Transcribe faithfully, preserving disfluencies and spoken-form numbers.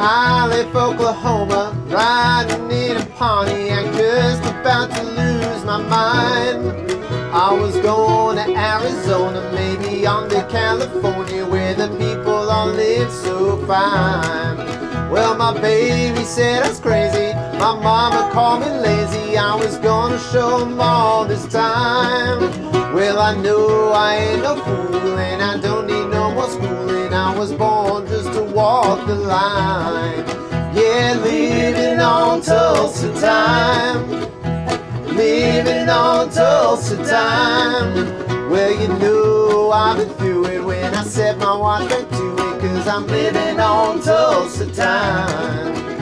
I left Oklahoma, riding in a Pontiac, just about to lose my mind. I was going to Arizona, maybe on to California, where the people all live so fine. Well, my baby said I was crazy, my mama called me lazy. I was gonna show them all this time. Well, I know I ain't no fool, and I don't need no more schooling. I was born just to walk the line. Yeah, living on Tulsa time, living on Tulsa time. Well, you know I've been through it when I set my watch back to it, 'cause I'm living on Tulsa time.